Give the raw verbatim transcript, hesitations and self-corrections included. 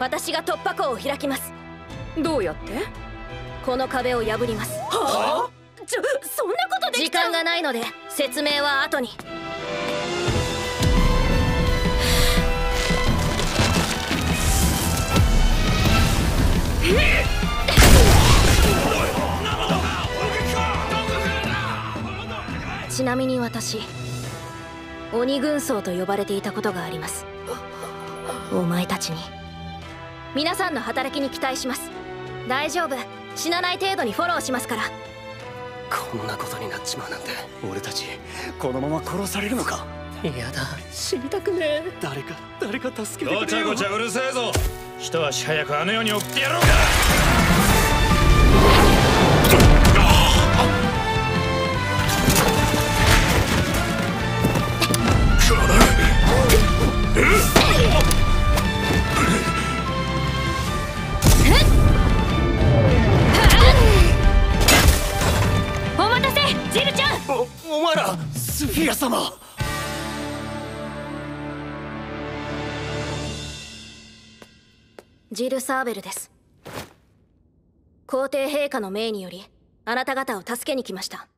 私が突破口を開きます。 どうやって？ この壁を破ります。 はあ？ちょ、そんなことできちゃう？ 時間がないので説明は後に。ちなみに私、鬼軍曹と呼ばれていたことがあります。お前たちに皆さんの働きに期待します。大丈夫、死なない程度にフォローしますから。 こんなことになっちまうなんて。俺たちこのまま殺されるのか。 嫌だ、死にたくねえ。 誰か誰か助けてくれよ。 ごちゃごちゃうるせえぞ。一足早くあの世に送ってやろうか。 お待たせ、ジルちゃん。 お、お前らスフィア様。 ジル・サーベルです。皇帝陛下の命によりあなた方を助けに来ました。